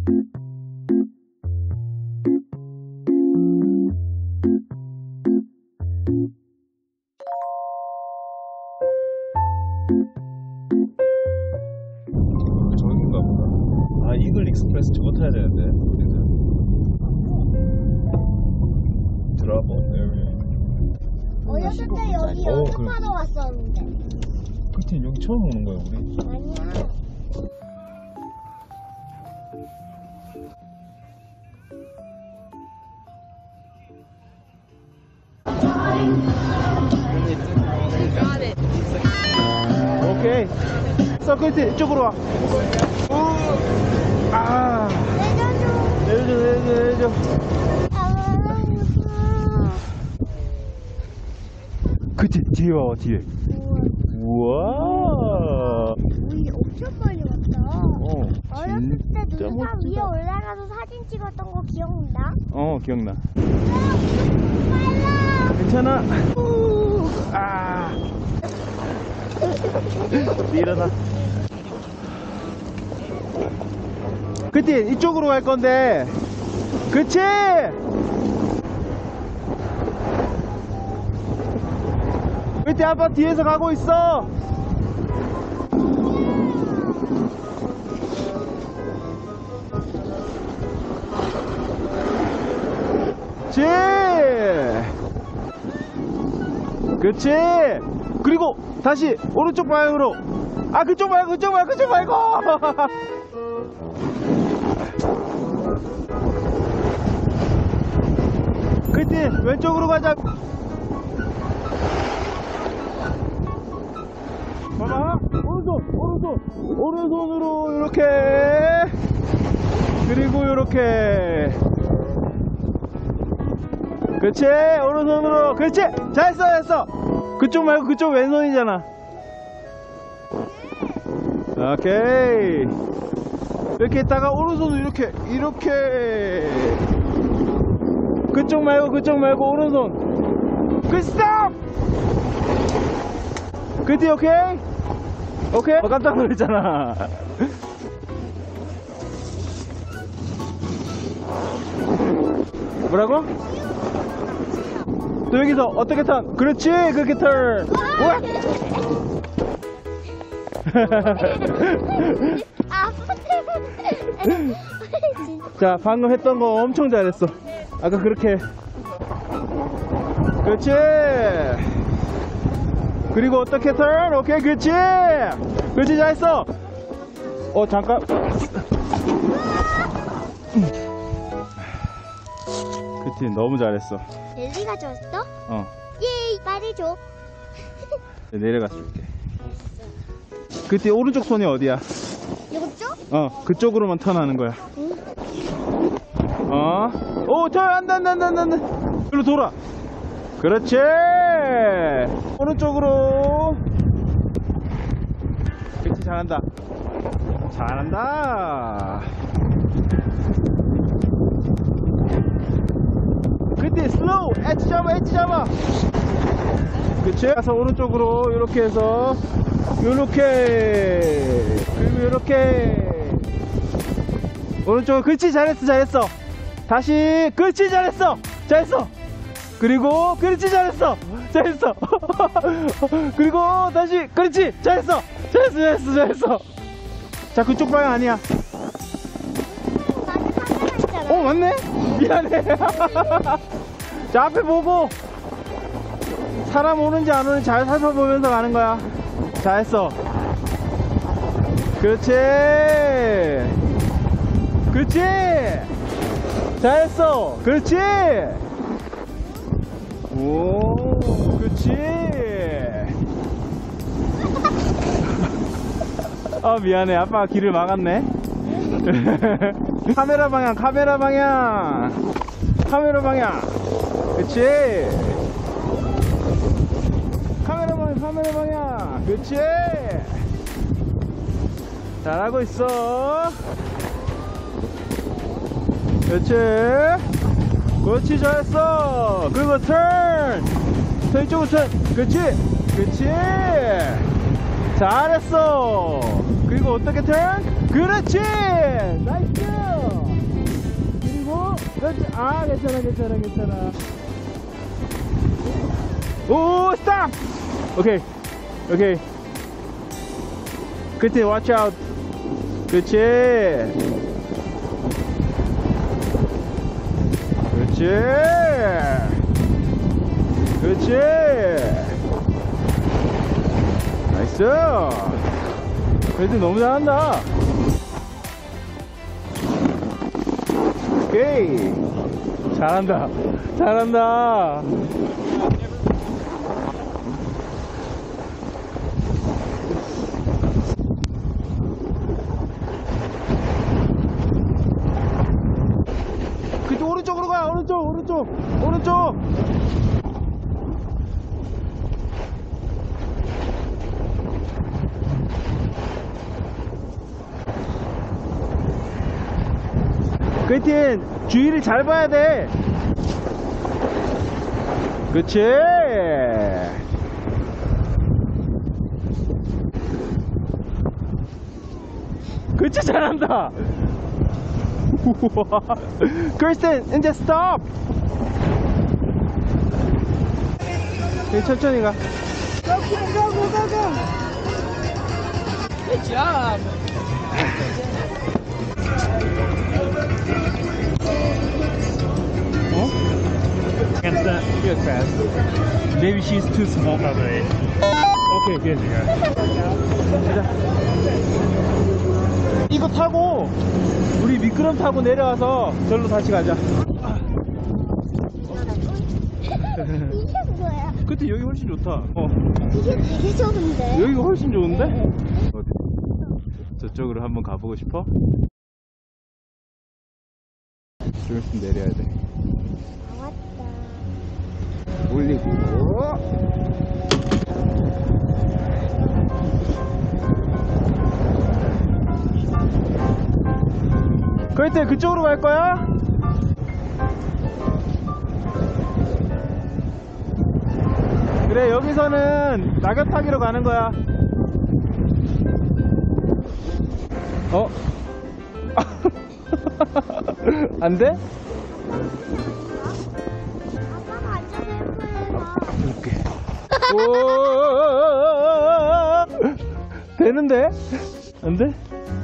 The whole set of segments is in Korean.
저긴가 보다. 아, 이글 익스프레스 저거 타야 되는데. 드랍 없네. 어렸을 때 여기 연습하러 왔었는데. 그때 여기 처음 오는 거야 우리? 아니야. 오케이. 서클티 이쪽으로 와. 아. 내려줘. 그치, 뒤에 와봐, 뒤에. 우와. 우리 엄청 많이 왔다. 어렸을 때 진짜 눈산 멋지다. 위에 올라가서 사진 찍었던 거 기억나? 기억나. 빨라. 괜찮아. 아. 일어나. 그치, 이쪽으로 갈 건데. 그치! 그때 아빠 뒤에서 가고 있어. 그치. 그리고 다시 오른쪽 방향으로. 아, 그쪽 말고. 그치, 왼쪽으로 가자. 봐봐, 오른손으로 이렇게, 그리고 이렇게. 그렇지, 오른손으로. 그렇지, 잘했어. 그쪽 말고 그쪽 왼손이잖아. 오케이. 이렇게 했다가 오른손으로 이렇게. 그쪽 말고 오른손. 그 스톱. 그뒤 오케이? 깜짝 놀랐잖아. 뭐라고? 또 여기서 어떻게 턴? 그렇지, 그렇게 턴. 우와. 아빠 때문에. 자, 방금 했던 거 엄청 잘했어. 아까 그렇게. 그렇지. 그리고 어떻게 턴? 오케이, 그렇지, 잘했어. 잠깐. 그치, 너무 잘했어. 젤리가 줬어? 예, 빨리 줘. 내려가 줄게. 그때 오른쪽 손이 어디야? 이쪽? 그쪽으로만 턴하는 거야. 턴, 안돼. 일로 돌아. 그렇지. 오른쪽으로. 그렇지, 잘한다. 그때 슬로우. 엣지 잡아. 그치? 가서 오른쪽으로 이렇게 해서 요렇게, 그리고 요렇게 오른쪽으로. 그렇지, 잘했어. 다시. 그렇지, 잘했어. 그리고 그렇지, 잘했어. 그리고 다시. 그렇지, 잘했어. 자, 그쪽 방향 아니야. 맞네. 미안해. 자, 앞에 보고 사람 오는지 안 오는지 잘 살펴보면서 가는 거야. 잘했어. 그렇지. 잘했어. 그렇지. 오, 그렇지. 미안해. 아빠가 길을 막았네. 카메라 방향. 그렇지. 카메라 방향. 그렇지. 잘하고 있어. 그렇지, 잘했어. 그리고 턴. 이쪽으로 턴. 그렇지. 잘했어. 그리고 어떻게 턴? 그렇지. 나이스. 아, 괜찮아. 오, 스탑! 오케이. 그치, watch out. 그치. 나이스. 그래도 너무 잘한다. 오케이. 잘한다. 그쪽 오른쪽으로 가. 오른쪽. 그땐 주위를 잘 봐야 돼. 그치. 잘한다. 우와. 크리스틴, 이제 스톱. 천천히 가. go. Good job. Against that, good fast. Maybe she's too small for the age. Okay, good. 이거 타고 우리 미끄럼 타고 내려와서 절로 다시 가자. 이게 뭐야? 그때 여기 훨씬 좋다. 이게 되게 좋은데? 여기가 훨씬 좋은데? 어디? 저쪽으로 한번 가보고 싶어? 좀 있으면 내려야 돼. 왔다. 올리고. 그때 그쪽으로 갈 거야? 그래, 여기서는 낙엽 타기로 가는 거야. 안 돼? 아빠가 앉아서 해봐. 이렇게. 되는데? 안 돼?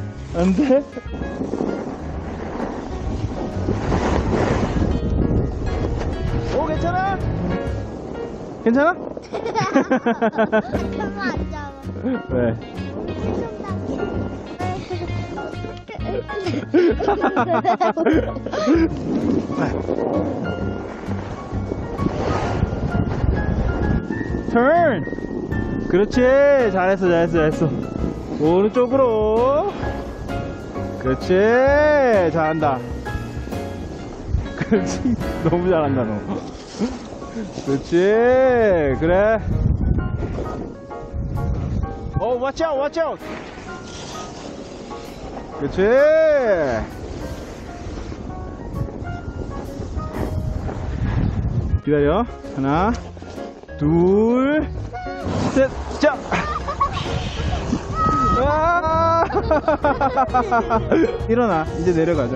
오, 괜찮아? 그러면 안 잡아. 왜? turn. 그렇지. 잘했어. 오른쪽으로. 그렇지. 잘한다. 그렇지. 너무 잘한다, 너. 그렇지. 그래. watch out. 그렇지. 기다려. 하나, 둘, 셋, 자. 일어나. 이제 내려가자.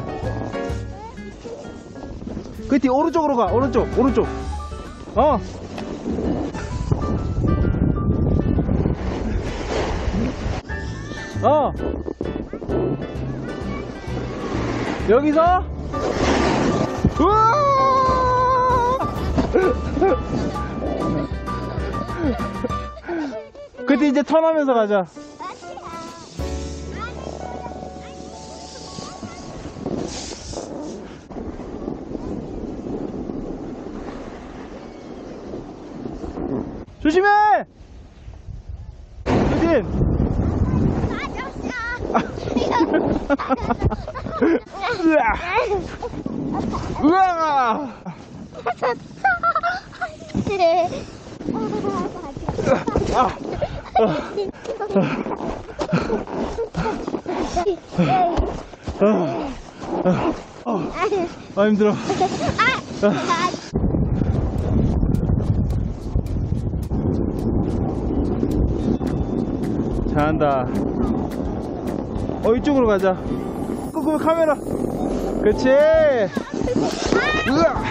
그뒤 오른쪽으로 가. 오른쪽. 여기서 우와! 그때 이제 턴하면서 가자. 조심해! 그진! 우와! 힘들어. 잘한다. 이쪽으로 가자. 그 카메라. 그렇지. 으아.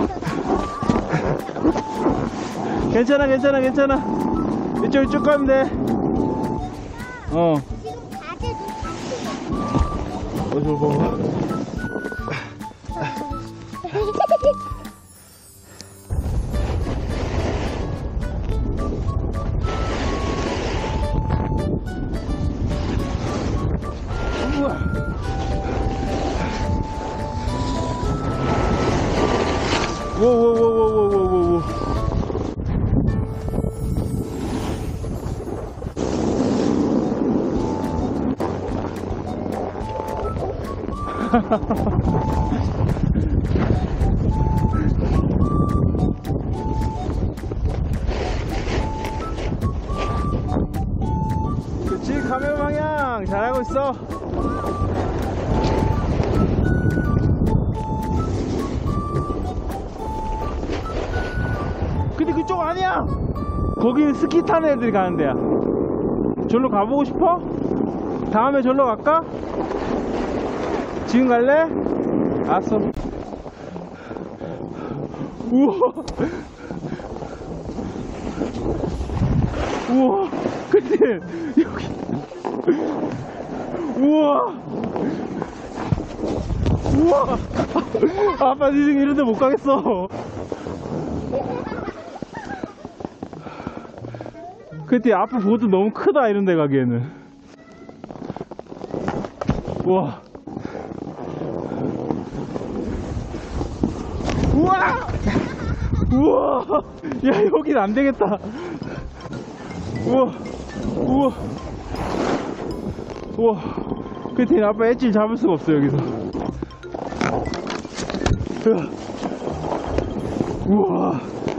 괜찮아, 괜찮아, 괜찮아. 이쪽 쭉 가면 돼. 어. 지금 바지도 저 봐봐. 우와. 워워워워워워워. 그치, 카메라 방향 잘하고 있어. 근데 그쪽 아니야. 거기는 스키 타는 애들이 가는 데야. 절로 가보고 싶어? 다음에 절로 갈까? 지금 갈래? 알았어. 우와. 우와. 근데 여기 우와. 우와. 아빠 지금 이런 데 못 가겠어. 근데 앞에 보드 너무 크다, 이런 데 가기에는. 우와. 우와! 우와! 야, 여긴 안 되겠다. 우와! 우와! 우와! 그때 아빠 엣지를 잡을 수가 없어, 여기서. 우와!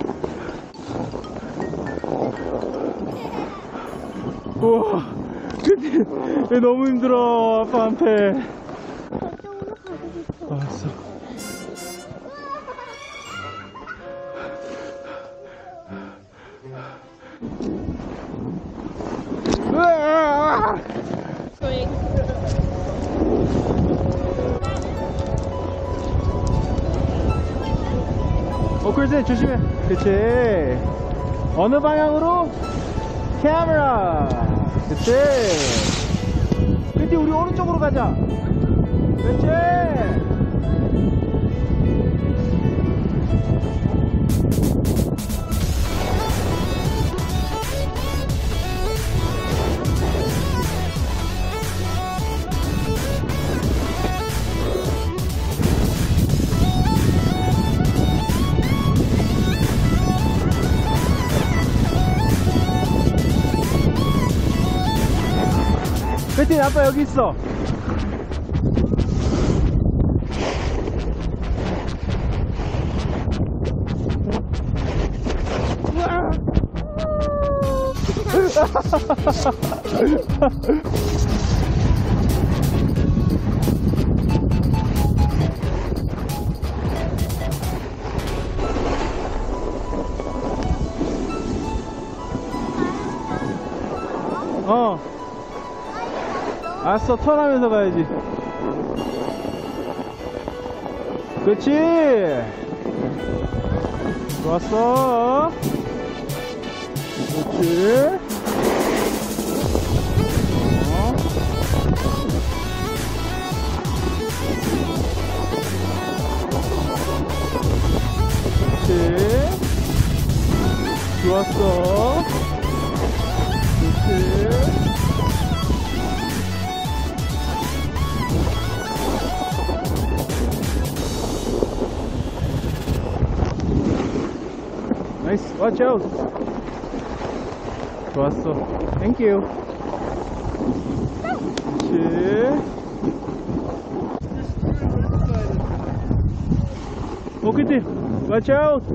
우와! 근데 너무 힘들어, 아빠한테. 저쪽으로 가고 싶어. 알았어. 으아! 글쎄, 조심해. 그치. 어느 방향으로? 카메라. 그치. 근데 우리 오른쪽으로 가자. 그치. 그치, 아빠 여기 있어. 어. 알았어, 턴하면서 가야지. 그렇지. 좋았어. 그렇지. 그렇지. 좋았어. 그렇지. 나이스, watch out. 좋았어. Thank you. 그렇지. 오케이, watch out.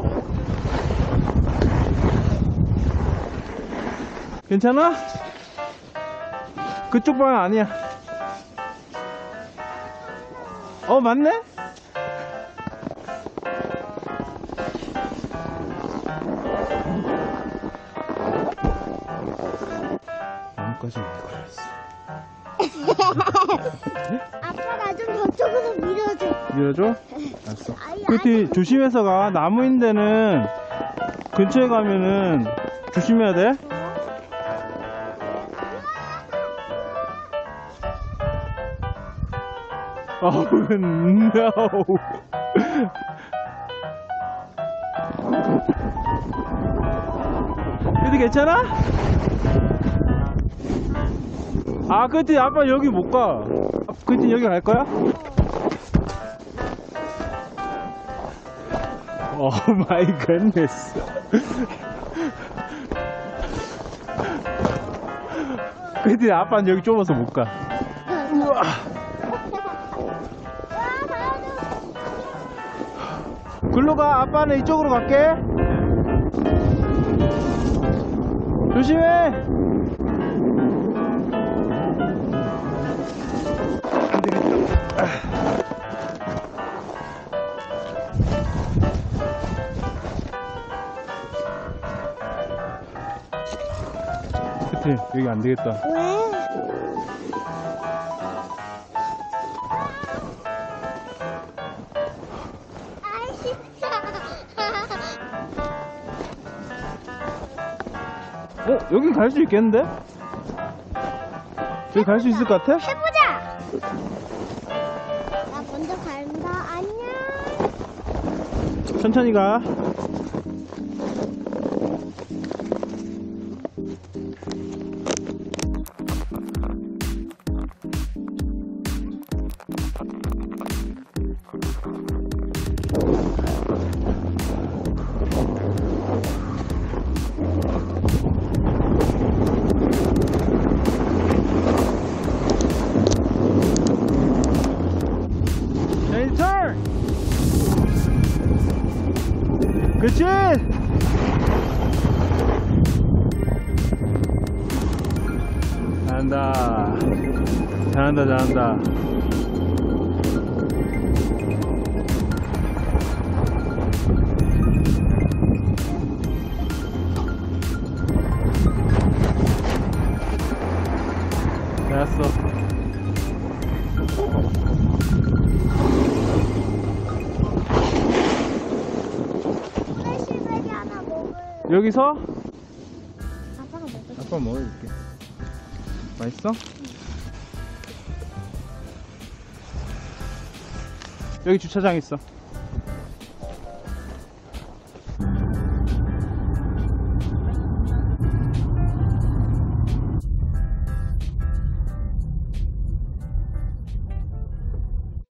괜찮아? 그쪽 방향 아니야. 어, 맞네? 나뭇가지 많이 걸렸어. 아빠가 좀 저쪽으로 밀어줘. 밀어줘? 알았어. 아이, 그치, 조심해서 가. 나무 있는 데는 근처에 가면은 조심해야 돼. 어우, no. 그래도 괜찮아? 아, 그치, 아빠 여기 못 가. 그치, 여기 갈 거야? 오 마이 갓네스. 그치, 아빠는 여기 좁아서 못 가. 우와. 글로 가. 아빠는 이쪽으로 갈게. 조심해. 안 되겠다. 그치, 여기 안 되겠다. 왜? 아이, 진짜. 여기 갈 수 있겠는데? 여기 갈 수 있을 것 같아? 해보자. 나 먼저 간다. 안녕. 천천히 가. turn. 그치? 잘한다. 잘한다, 잘한다. 잘했어. 플래시백이 하나 먹을. 여기서 아빠가 먹을. 아빠 먹어줄게. 맛있어? 여기 주차장 있어.